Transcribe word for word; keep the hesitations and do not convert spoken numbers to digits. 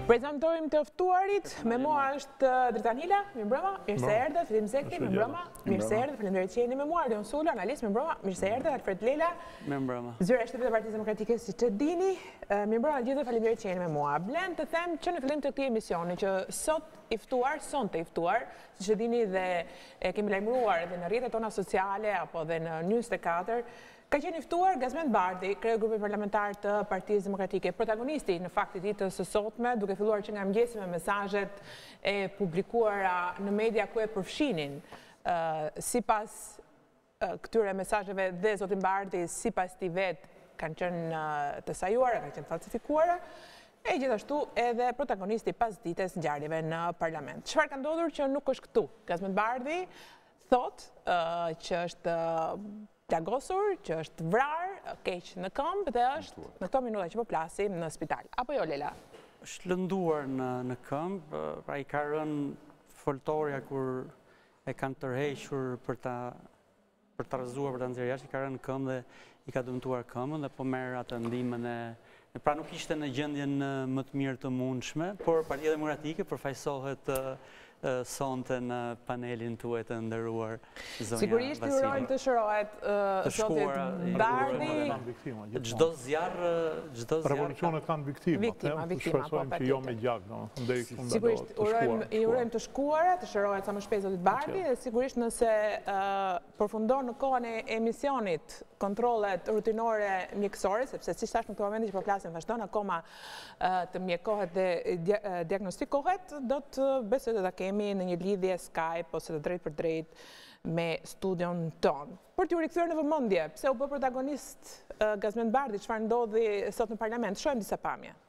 Prezantojmë të ftuarit, me mua është Dritanila, mirë mbrëma, mirë se erdhe, Filim Zekti, mirë mbrëma, mirë se erdhe, faleminderit që jeni me mua, Leon Sulo, analist, mirë mbrëma, mirë se erdhe, Alfred Lela, mirë mbrëma. Zyra e Shtetit të Partisë Demokratike, siç e dini, mirë mbrëma gjithë, faleminderit që jeni me mua. Blen të them që në fillim të këtij emisioni që sot i ftuar, sonte i ftuar, siç e dini dhe e kemi lajmëruar edhe në rrjetet tona sociale apo edhe në njëzet e katër, ka qenë i ftuar Gazmend Bardhi, kreu grupit parlamentar të Partisë Demokratike, protagonisti në fakt i ditës së sotme, duke filluar që nga mëngjesi me mesazhet e publikuara në media ku e përfshinin sipas këtyre mesazheve dhe zotin Bardhi, sipas tij vet, kanë qenë të sajuara, kanë qenë falsifikuara. E gjithashtu edhe protagonisti pas ditës ngjarjeve në parlament. Çfarë ka ndodhur që nuk është këtu? Gazmend Bardhi thot që është plagosur, që është vrarë, keq në këmbë dhe është në këto minuta që po plasim në spital. Apo jo, Lela? Është lënduar në, në këmbë, pra i ka rënë foltorja kur e kanë tërhequr për ta për ta rrëzuar, për ta nxjerrë jashtë, i ka rënë në këmbë dhe i ka dëmtuar këmbën dhe po merr atë ndihmën e pra nuk ishte në gjendjen më të mirë të mundshme, por Partia Demokratike përfaqësohet sonte në panelin tuaj të nderuar zonja Vasili. Sigurisht i urojmë të shërohet zotit Bardhi. Çdo zjarr, çdo zjarr. Revolucionet kanë viktima. Viktima, viktima, po shpresojmë që jo me gjak, do. Sigurisht urojmë i urojmë të shkuara, të shërohet sa më shpejt zotit Bardhi dhe sigurisht nëse përfundon në kohën e emisionit kontrollet rutinore mjekësore, sepse siç thash në këtë moment që po flasim vazhdon akoma të mjekohet dhe diagnostikohet, do të besoj të ta kemi në një lidhje Skype ose të drejt për drejt me studion ton. Për t'ju rikthyer në vëmendje, pse u bë protagonist Gazmend Bardhi, çfarë ndodhi sot në parlament, shohim disa pamje.